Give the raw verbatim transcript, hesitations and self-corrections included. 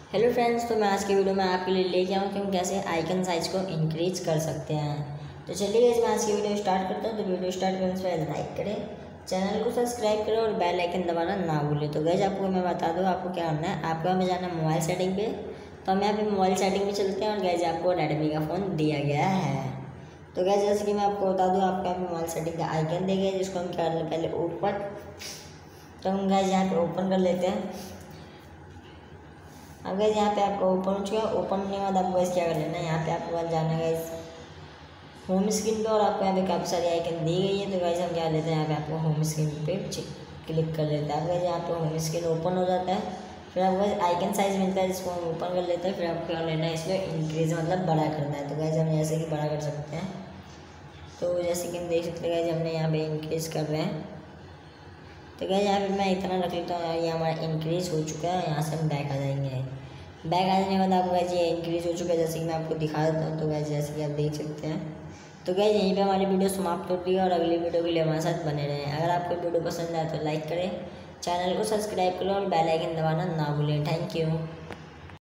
Hello friends, तो मैं आज की वीडियो में आपके लिए लेके आऊँ कि हम कैसे आइकन साइज़ को इंक्रीज कर सकते हैं। तो चलिए गाइस, मैं आज की वीडियो स्टार्ट करता हूँ। तो वीडियो स्टार्ट करने से पहले लाइक करें, चैनल को सब्सक्राइब करें और बेल आइकन दबाना ना भूलें। तो गाइस, आपको मैं बता दूँ आपको क्या करना है। आपको हमें जाना है मोबाइल सेटिंग पे। तो हम यहाँ पे मोबाइल सेटिंग में चलते हैं और गाइस आपको रेडमी का फ़ोन दिया गया है। तो गाइस, जैसे कि मैं आपको बता दूँ, आपको यहाँ पे मोबाइल सेटिंग का आइकन देगा जिसको हम कर लें पहले ओपन। तो हम गाइस यहाँ पे ओपन कर लेते हैं। अब गाइस यहाँ पे आपको ओपन हो चुका है। ओपन होने के बाद आपको गाइस क्या कर लेना है, यहाँ पे आपको बस जाना है गाइस होम स्क्रीन पे और आपको यहाँ पे काफ़ी सारी आइकन दी गई है। तो गाइस हम क्या लेते हैं, यहाँ पे आपको होम स्क्रीन पे क्लिक कर लेते हैं। अब गाइस यहाँ पे होम स्क्रीन ओपन हो जाता है। फिर आपको गाइस आइकन साइज़ मिलता है जिसको हम ओपन कर लेते हैं। फिर आपको क्या लेना है, इसमें इंक्रीज मतलब बड़ा करना है। तो गाइस हम जैसे कि बड़ा कर सकते हैं। तो जैसे कि हम देख सकते हैं गाइस हमने यहाँ पे इंक्रीज कर रहे हैं। तो गाइस यहाँ पे मैं इतना रख लेता हूँ, ये हमारा इंक्रीज हो चुका है। यहाँ से हम बैक आ जाएंगे। बैक आ जाने के बाद आपको गाइस ये इंक्रीज हो चुका है, जैसे कि मैं आपको दिखा देता हूँ। तो गाइस जैसे कि आप देख सकते हैं। तो गाइस यहीं पे हमारी वीडियो समाप्त होती है और अगली वीडियो के लिए हमारे साथ बने रहें। अगर आपको वीडियो पसंद आए तो लाइक करें, चैनल को सब्सक्राइब करें और बेल आइकन दबाना ना भूलें। Thank you.